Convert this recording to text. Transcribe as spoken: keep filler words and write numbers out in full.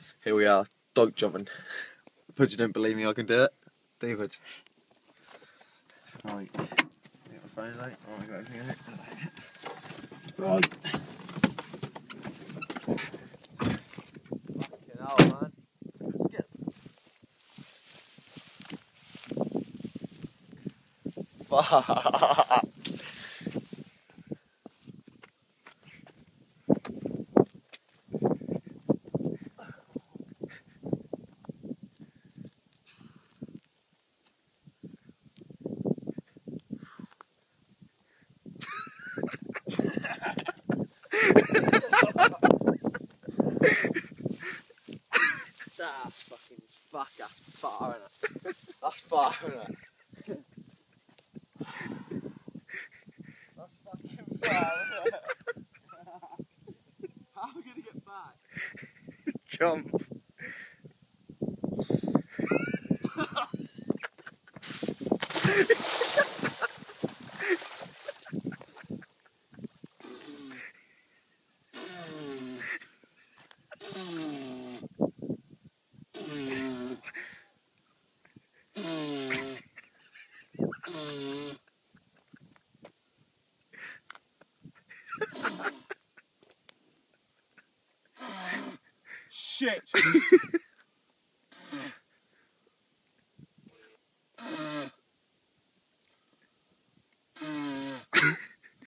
Here we are, dog jumping. But you don't believe me I can do it? David. Right. Get my phone out. Oh, I got everything in it. Right. Fucking hell, man. Get... Fuck. That's fucking fuck, that's far, innit? That's far, innit? That's fucking far, innit? How are we gonna get back? Jump. Shit!